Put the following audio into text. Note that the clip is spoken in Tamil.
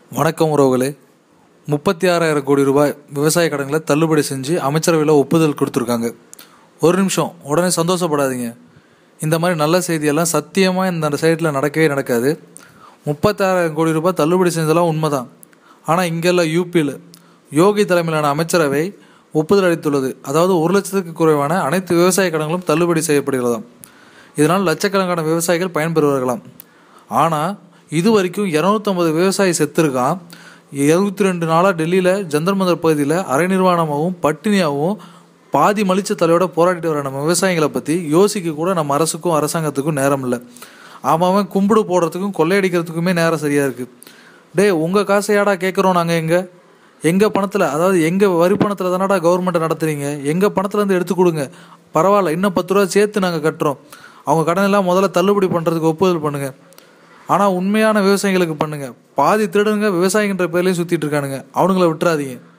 வணக்கம் உறவுகளே. 36,000 கோடி ரூபாய் விவசாய கடன்களை தள்ளுபடி செஞ்சு அமைச்சரவையில் ஒப்புதல் கொடுத்துருக்காங்க. ஒரு நிமிஷம், உடனே சந்தோஷப்படாதீங்க. இந்த மாதிரி நல்ல செய்தியெல்லாம் சத்தியமாக இந்த சைடில் நடக்கவே நடக்காது. 36,000 கோடி ரூபாய் தள்ளுபடி செஞ்சதெல்லாம் உண்மைதான். ஆனால் இங்கெல்லாம் யூபியில் யோகி தலைமையிலான அமைச்சரவை ஒப்புதல் அளித்துள்ளது. அதாவது 1 லட்சத்துக்கு குறைவான அனைத்து விவசாய கடன்களும் தள்ளுபடி செய்யப்படுகிறதாம். இதனால் லட்சக்கணக்கான விவசாயிகள் பயன்பெறுவார்களாம். ஆனால் இது வரைக்கும் 250 விவசாயி செத்துருக்கான். 22 நாளாக டெல்லியில் ஜந்தர் மந்தர் பகுதியில் அரை நிர்வாணமாகவும் பட்டினியாகவும் பாதி மலிச்ச தலையோட போராடிட்டு வர நம்ம விவசாயிகளை பற்றி யோசிக்க கூட நம்ம அரசுக்கும் அரசாங்கத்துக்கும் நேரம் இல்லை. அவன் கும்பிடு போடுறதுக்கும் கொள்ளையடிக்கிறதுக்குமே நேரம் சரியாக இருக்குது. உங்கள் காசையாடா கேட்குறோம் நாங்கள். எங்கள் பணத்தில், அதாவது எங்கள் வரி பணத்தில் தானடா கவர்மெண்ட்டை நடத்துறீங்க. எங்கள் பணத்துலேருந்து எடுத்து கொடுங்க, பரவாயில்ல, இன்னும் 10 ரூபா சேர்த்து நாங்கள் கட்டுறோம். அவங்க கடனெல்லாம் முதல்ல தள்ளுபடி பண்ணுறதுக்கு ஒப்புதல் பண்ணுங்கள். ஆனால் உண்மையான விவசாயிகளுக்கு பண்ணுங்கள். பாதி திருடனுங்க விவசாயின்ற பேர்லையும் சுற்றிட்டு இருக்கானுங்க, அவனுங்கள விட்டுறாதீங்க.